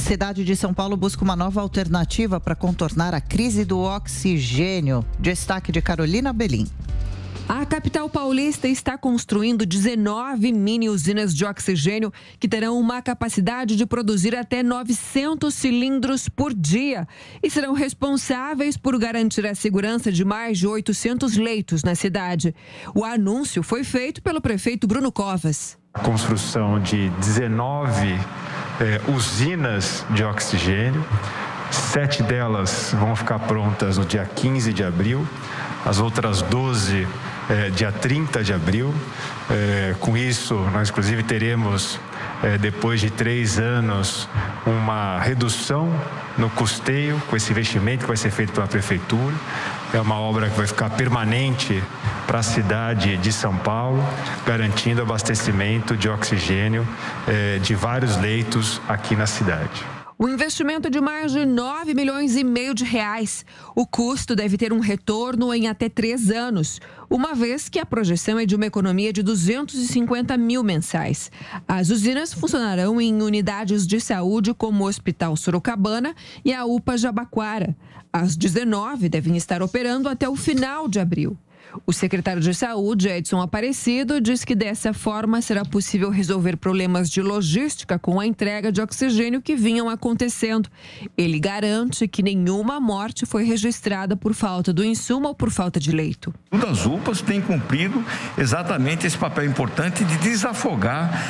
cidade de São Paulo busca uma nova alternativa para contornar a crise do oxigênio. Destaque de Carolina Belim. A capital paulista está construindo 19 mini-usinas de oxigênio que terão uma capacidade de produzir até 900 cilindros por dia e serão responsáveis por garantir a segurança de mais de 800 leitos na cidade. O anúncio foi feito pelo prefeito Bruno Covas. A construção de 19 usinas de oxigênio, 7 delas vão ficar prontas no dia 15 de abril, as outras 12 dia 30 de abril. Com isso, nós inclusive teremos, depois de 3 anos, uma redução no custeio com esse investimento que vai ser feito pela Prefeitura. É uma obra que vai ficar permanente para a cidade de São Paulo, garantindo abastecimento de oxigênio de vários leitos aqui na cidade. O investimento é de mais de 9 milhões e meio de reais. O custo deve ter um retorno em até 3 anos, uma vez que a projeção é de uma economia de 250 mil mensais. As usinas funcionarão em unidades de saúde como o Hospital Sorocabana e a UPA Jabaquara. As 19 devem estar operando até o final de abril. O secretário de Saúde, Edson Aparecido, diz que dessa forma será possível resolver problemas de logística com a entrega de oxigênio que vinham acontecendo. Ele garante que nenhuma morte foi registrada por falta do insumo ou por falta de leito. As UPAs têm cumprido exatamente esse papel importante de desafogar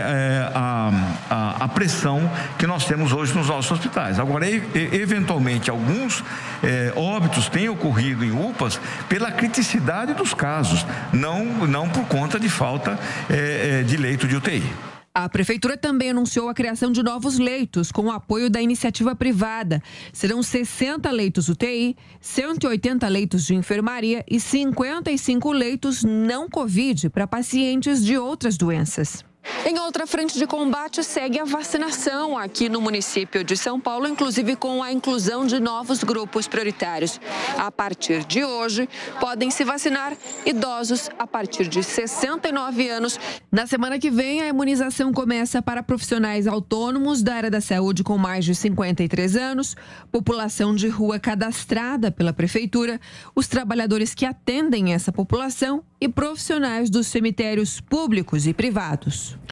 a pressão que nós temos hoje nos nossos hospitais. Agora, eventualmente, alguns óbitos têm ocorrido em UPAs pela criticidade dos casos, não por conta de falta de leito de UTI. A Prefeitura também anunciou a criação de novos leitos com o apoio da iniciativa privada. Serão 60 leitos UTI, 180 leitos de enfermaria e 55 leitos não Covid para pacientes de outras doenças. Em outra frente de combate, segue a vacinação aqui no município de São Paulo, inclusive com a inclusão de novos grupos prioritários. A partir de hoje, podem se vacinar idosos a partir de 69 anos. Na semana que vem, a imunização começa para profissionais autônomos da área da saúde com mais de 53 anos, população de rua cadastrada pela Prefeitura, os trabalhadores que atendem essa população e profissionais dos cemitérios públicos e privados.